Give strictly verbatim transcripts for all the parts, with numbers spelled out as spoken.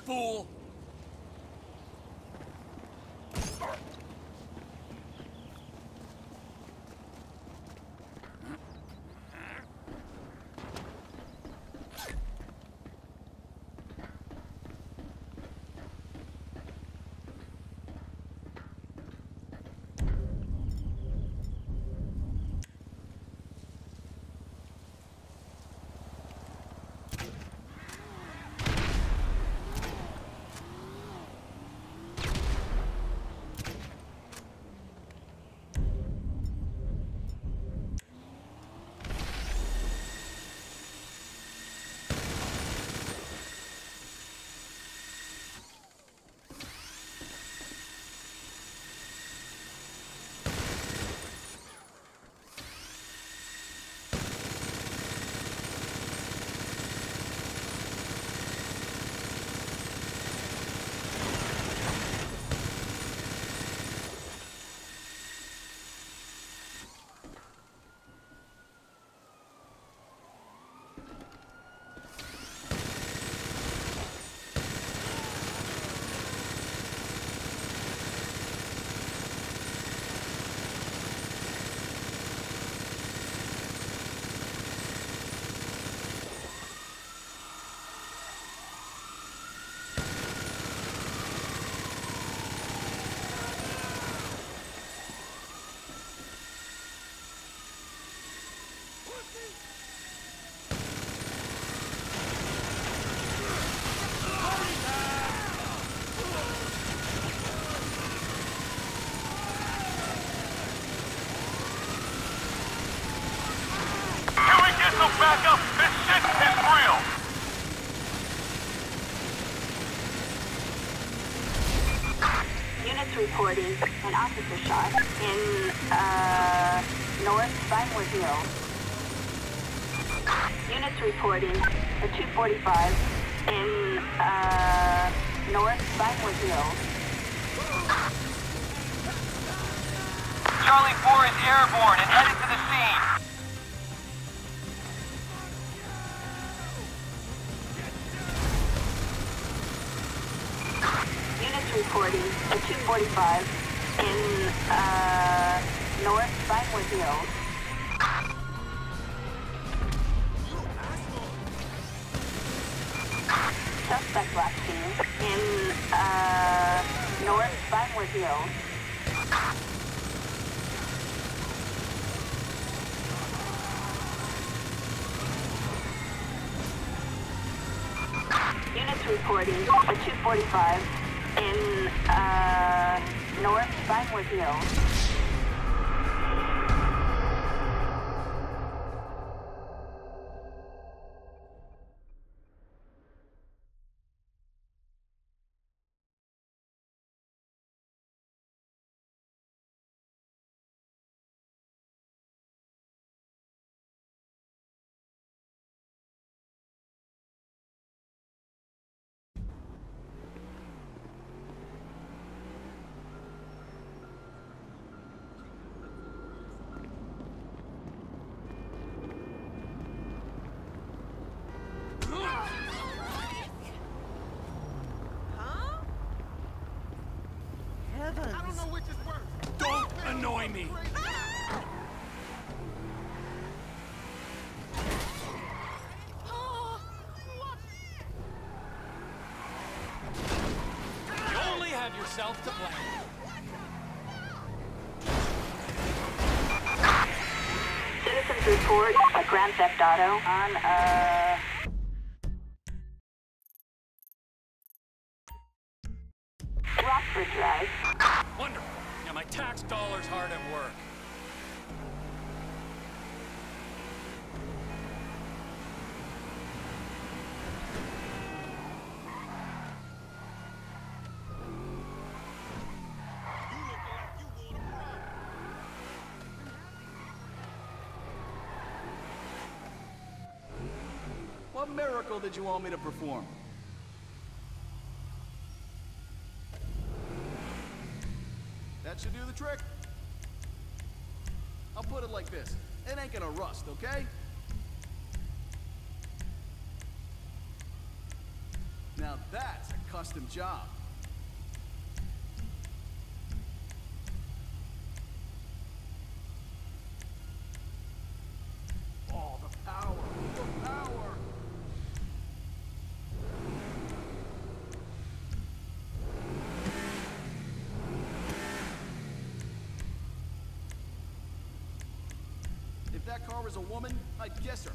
fool! Back up! This shit is real! Units reporting an officer shot in, uh, North Vinewood Mills. Units reporting a two forty-five in, uh, North Vinewood Mills. Charlie four is airborne and headed to the scene. Reporting a two forty-five in, uh, North Vinewood Mills. Suspect last seen in, uh, North Vinewood Mills. Units reporting a two forty-five in, uh, North Vinewood Mills. Don't annoy me! You only have yourself to blame. Citizens report a Grand Theft Auto on, uh... Rockford Drive. Wonderful. Now my tax dollar's hard at work. What miracle did you want me to perform? That should do the trick. I'll put it like this. It ain't gonna rust, okay? Now that's a custom job. Oh, the power, the power! If that car was a woman, I'd guess her.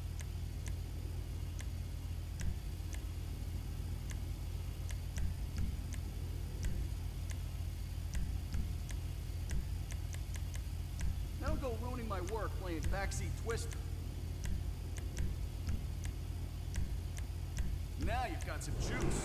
Now don't go ruining my work playing backseat twister. Now you've got some juice.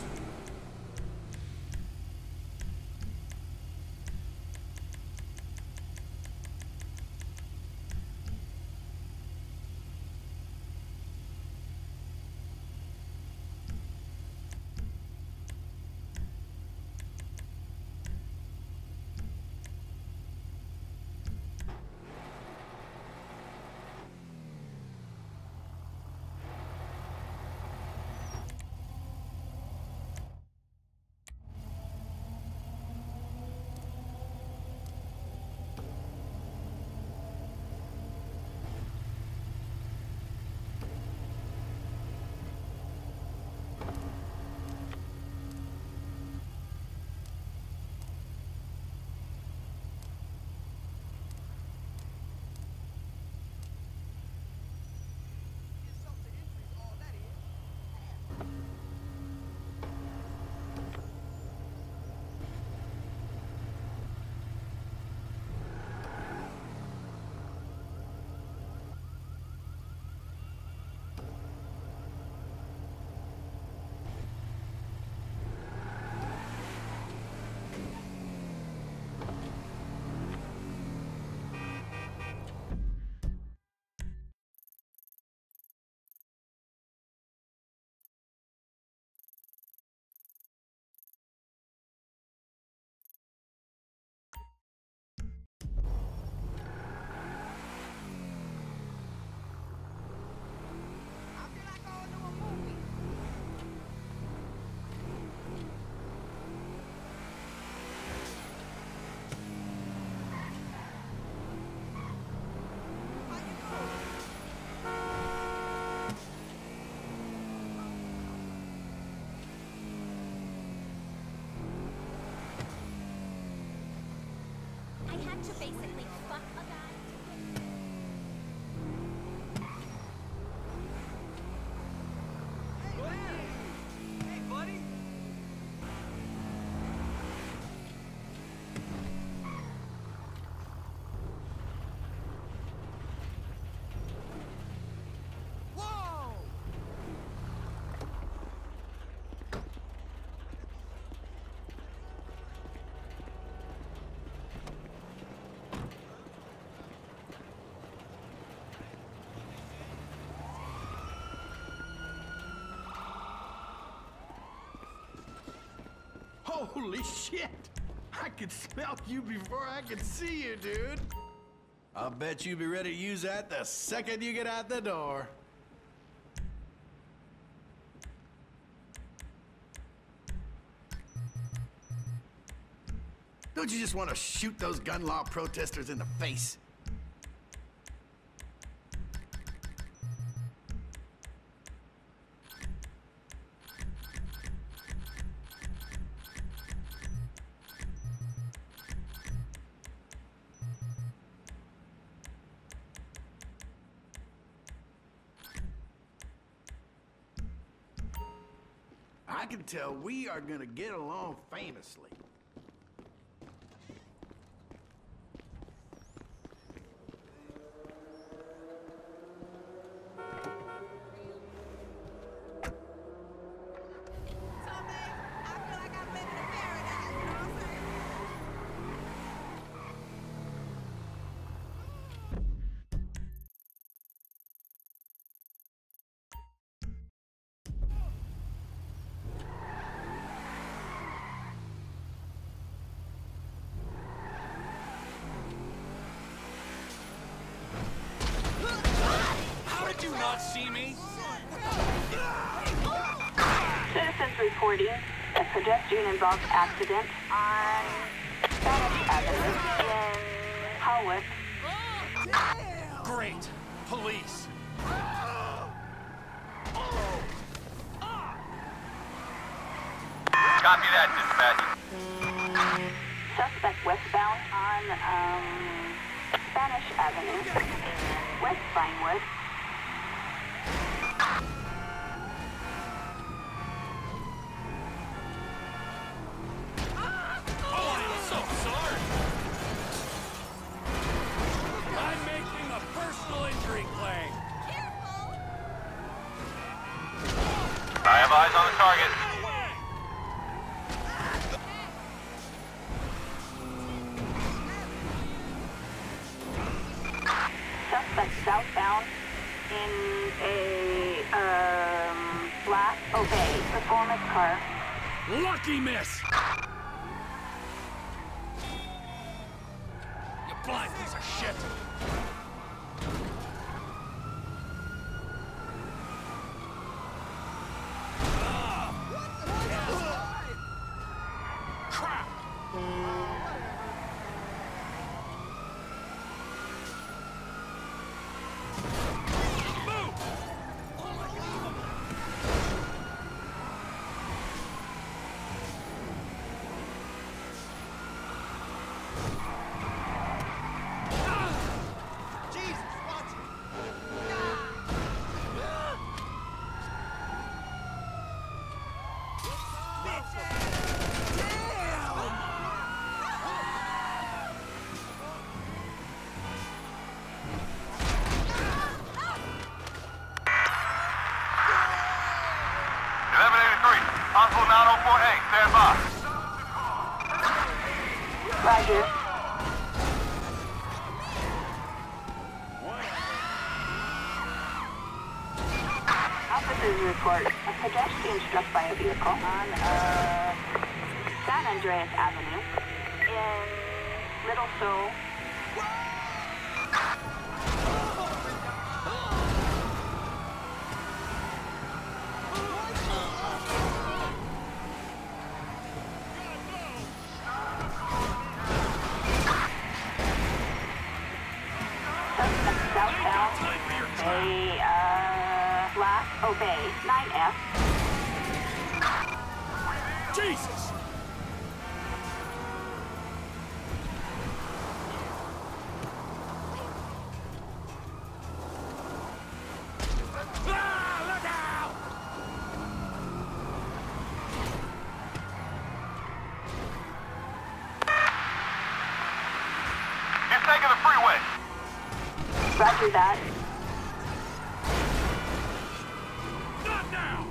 To basically fuck a guy to get... Hey, buddy! Whoa! Holy shit! I could smell you before I could see you, dude. I'll bet you'll be ready to use that the second you get out the door. Don't you just want to shoot those gun law protesters in the face? I can tell we are gonna get along famously. How did you not see me? Citizens reporting a pedestrian-involved accident on Spanish Avenue in Hawick. Great. Police. Copy that, dispatch. Suspect westbound on um, Spanish Avenue, West Vinewood. Oh, I'm so sorry. I'm making a personal injury claim. I have eyes on the target. Suspect southbound in a um, black Obey performance car. Lucky miss. You blind piece of shit. Crap. eleven eighty-three, Hospital nine oh four A, stand by. Roger. Officers report a pedestrian struck by a vehicle on uh, San Andreas Avenue in Little Seoul. Suspect southbound, a uh, black Obey nine F. Jesus. Ah, look out! He's taking the freeway. Roger that. Not now!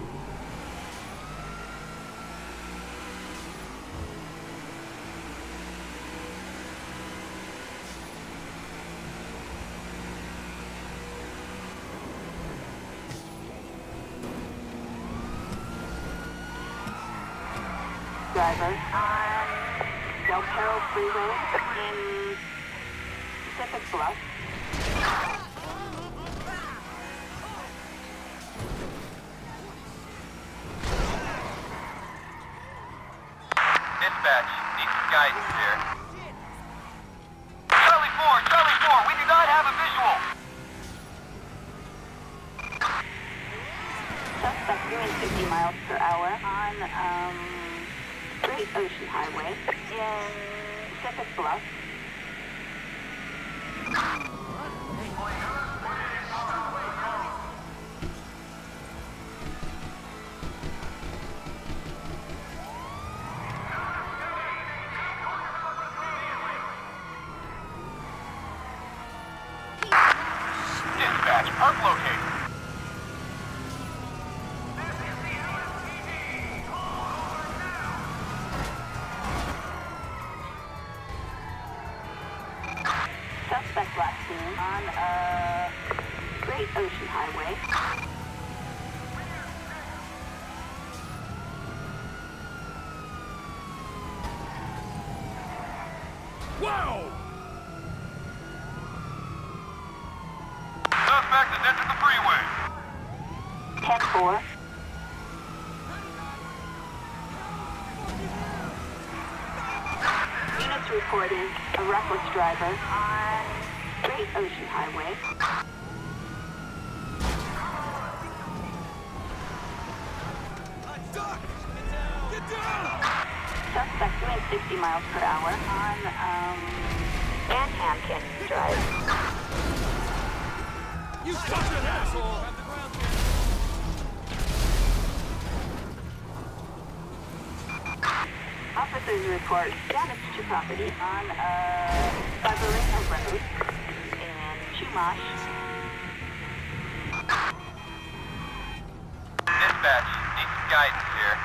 Driver on Del Perro Freeway in Pacific Bluff. Dispatch, need some guidance here. Charlie four, Charlie four, we do not have a visual. Suspect doing fifty miles per hour on um, Great Ocean Highway in Pacific Bluff. Dispatch, perp located. Suspect last seen on uh, Great Ocean Highway. Whoa! Suspect has entered the freeway. ten four. reporting a reckless driver on Great Ocean Highway. Suspect doing sixty miles per hour on, um, Van Ham Canyon Drive. You fucking asshole! Officers report damage to property on, uh, Barbarino Road in Chumash. Dispatch, need some guidance here.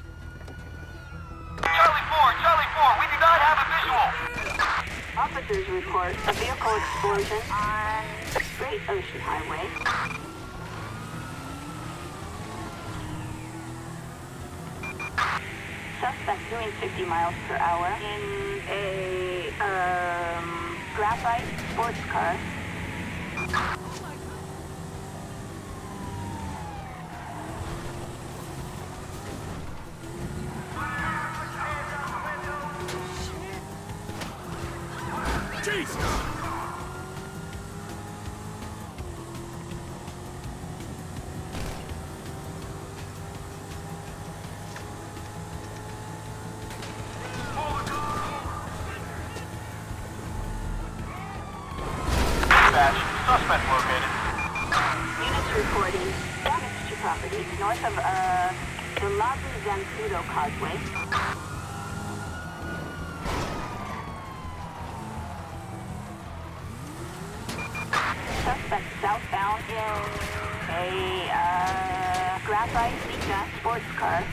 Charlie four, Charlie four, we do not have a visual. Officers report a vehicle explosion on Great Ocean Highway. Suspect doing fifty miles per hour in a, um, graphite sports car. Jesus! Dispatch, suspect located. Units reporting damage to property north of, uh, the Labu Zancudo Causeway. Suspect southbound in a, uh, graphite Vita sports car.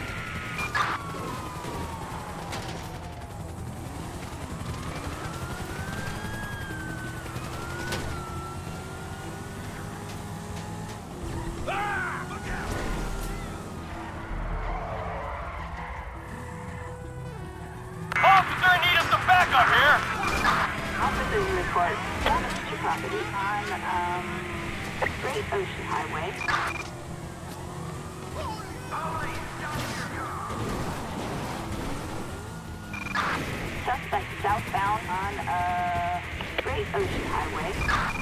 Officer, in need of some backup here. Officers report damage to property on, um, Great Ocean Highway. Suspect southbound on, uh, Great Ocean Highway.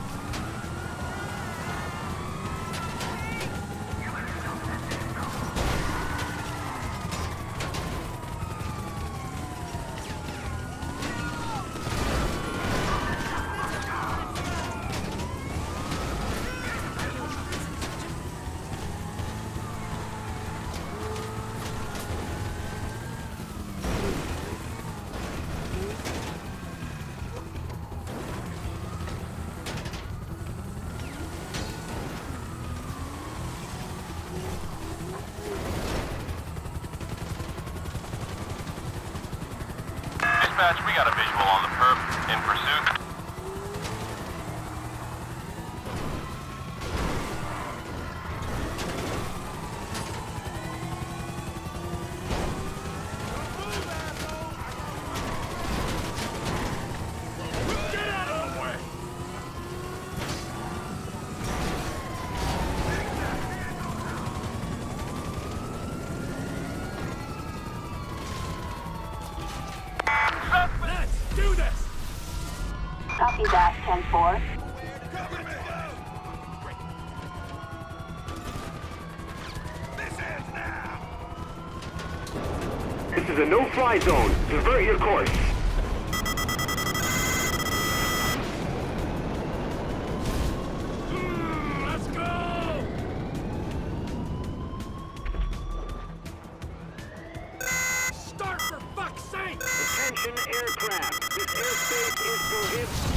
Dispatch, we got a visual on the perp. In pursuit. Let's do this! Copy that, ten four. This is a no-fly zone. Divert your course. Mm, let's go! Start for fuck's sake! Attention aircraft. This airspace is prohibited.